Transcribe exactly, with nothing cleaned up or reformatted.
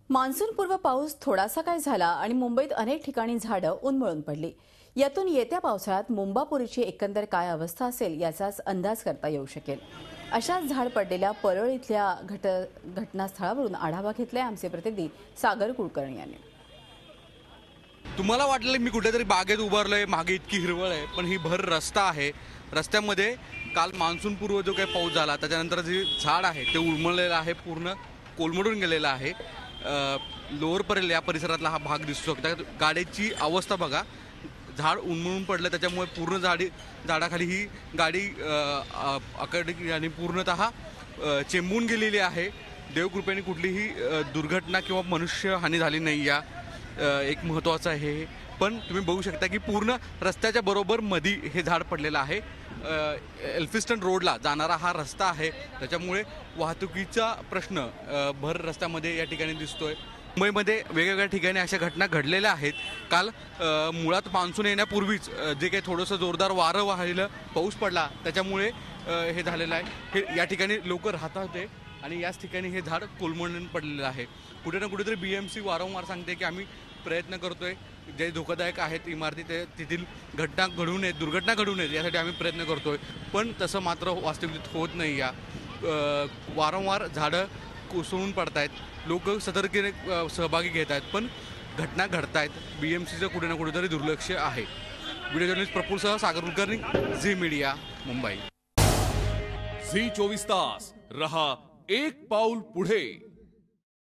मान्सूनपूर्व पाऊस थोडासा काय झाला आणि मुंबईत अनेक ठिकाणी झाडं उन्मळून पडली। यातून येत्या पावसाळ्यात मुंबापुरीची एकंदर काय अवस्था असेल याचाच अंदाज करता येऊ शकेल। अशाच झाड पडलेल्या परळ इथल्या घट घटनास्थळावरून आढावा घेतलाय आमचे प्रतिनिधी सागर कुलकर्णी यांनी। तुम्हाला वाटलं मी कुठेतरी बागेत उभारलोय, मागे इतकी हिरवळ आहे, पण ही भर रस्ता आहे। रस्त्यामध्ये काल मान्सूनपूर्व जो काही पाऊस झाला त्याच्यानंतर जे झाड आहे ते उन्मळलेलं आहे, पूर्ण कोलमडून गेलेलं आहे। लोअर परेल या परिसरातला हा भाग दिसू शकतो। गाडीची अवस्था बघा, झाड उन्मळून पडलं, त्याच्यामुळे पूर्ण झाडी झाडाखाली ही गाडी आकडी आणि पूर्णतः चेंबून गेलेली आहे। देवकृपेने कुठलीही दुर्घटना किंवा मनुष्यहानी झाली नाही, या एक महत्त्वाचं आहे। पण तुम्ही बघू शकता की पूर्ण रस्त्याच्या बरोबर मध्ये हे झाड पडलेलं आहे। एल्फिस्टन रोडला जाणारा हा रस्ता आहे, त्याच्यामुळे वाहतुकीचा प्रश्न भर रस्त्यामध्ये या ठिकाणी दिसतोय। मुंबईमध्ये वेगवेगळ्या ठिकाणी अशा घटना घडलेल्या आहेत। काल मुळात मान्सून येण्यापूर्वीच जे काही थोडंसं जोरदार वारं वाहिलं, पाऊस पडला, त्याच्यामुळे हे झालेलं आहे। हे या ठिकाणी लोक राहत होते आणि याच ठिकाणी हे झाड कोलमडून पडलेलं आहे। कुठे ना कुठेतरी बी एम सी वारंवार सांगते की आम्ही प्रयत्न करतोय, जे धोकादायक आहेत इमारती ते तेथील घटना घडू नयेत, दुर्घटना घडू नयेत यासाठी आम्ही प्रयत्न करतोय, पण तसं मात्र वास्तविकतेत होत नाही। या वारंवार झाडं कोसळून पडत आहेत, लोक सतर्कतेने सहभागी घेत आहेत, पण घटना घडत आहेत। बी एम सीचं कुठे ना कुठेतरी दुर्लक्ष आहे। व्हिडिओ जर्नलिस्ट प्रफुल्लसह Sagar Kulkarni, Zee media, Mumbai. Zee चोवीस तास रहा एक पाऊल पुढे।